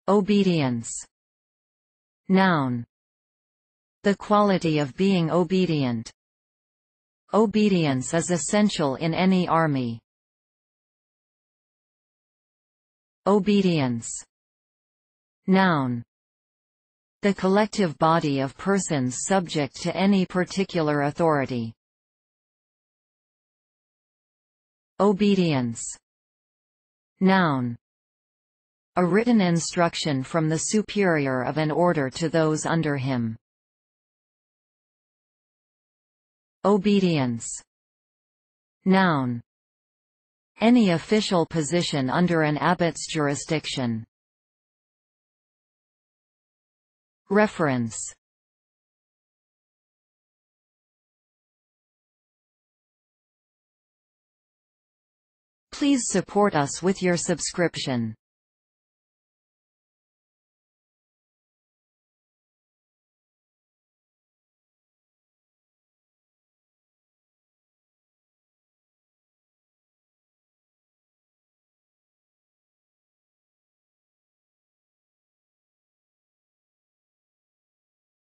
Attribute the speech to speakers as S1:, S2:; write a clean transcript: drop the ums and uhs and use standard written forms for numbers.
S1: Obedience. Noun. The quality of being obedient. Obedience is essential in any army. Obedience. Noun. The collective body of persons subject to any particular authority. Obedience. Noun. A written instruction from the superior of an order to those under him. Obedience. Noun. Any official position under an abbot's jurisdiction. Reference. Please support us with your subscription.